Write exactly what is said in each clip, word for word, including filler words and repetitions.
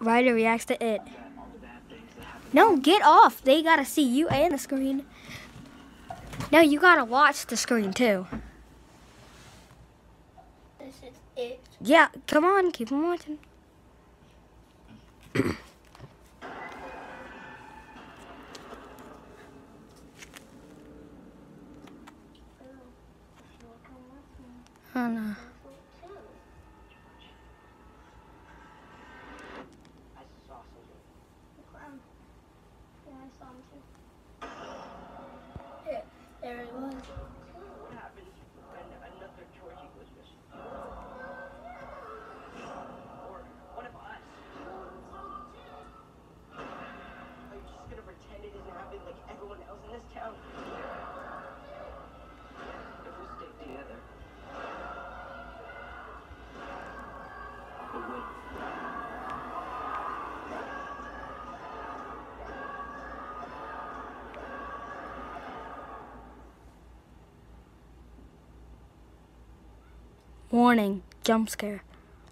Ryder reacts to it. No, get off. They gotta see you and the screen. No, you gotta watch the screen too. This is it. Yeah, come on, keep on watching. Oh no. Yeah, there it was. What happens when another Georgie goes missing? Or what if us? Are you just gonna pretend it doesn't happen like everyone else in this town? If we stick together, we'll win. Warning, jump scare.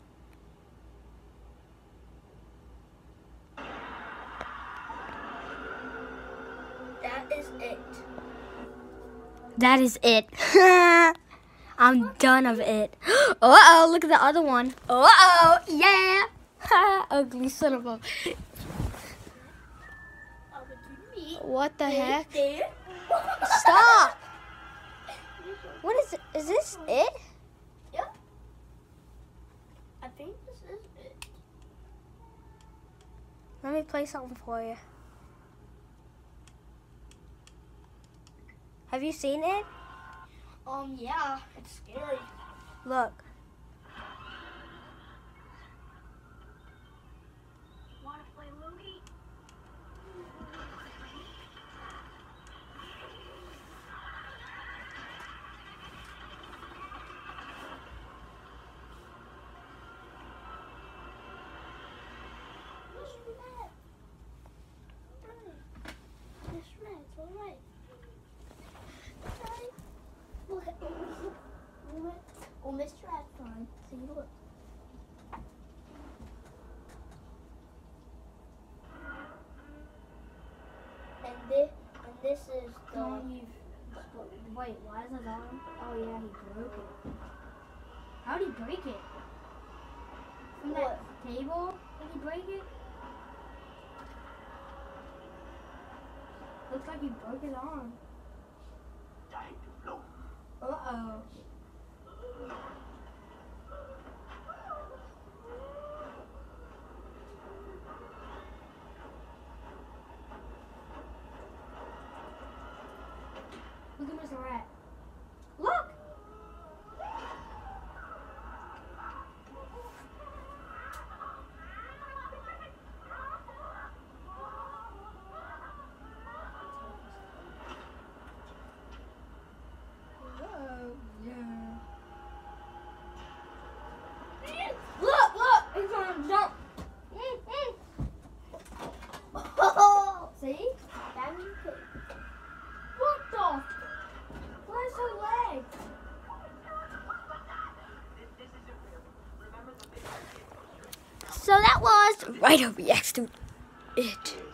That is it. That is it. I'm done of it. Uh-oh, look at the other one. Uh-oh, yeah. Ugly son of a... What the heck? Stop. What is it? Is this it? Yep. I think this is it. Let me play something for you. Have you seen it? Um, yeah, it's scary. Look. Wanna play Logie? It's red, it's alright. Look at oh, Mister Ashton. See, look. And this, and this is the. Wait, why is it on? Oh yeah, he broke it. How'd he break it? From that What? table? Did he break it? Looks like he broke his arm. Uh-oh. Look at Mister Rat. Look! Whoa, yeah. Look, look! He's gonna jump. Oh! See? That was good. What the? Where's her leg? So that was Ryder reacts to it.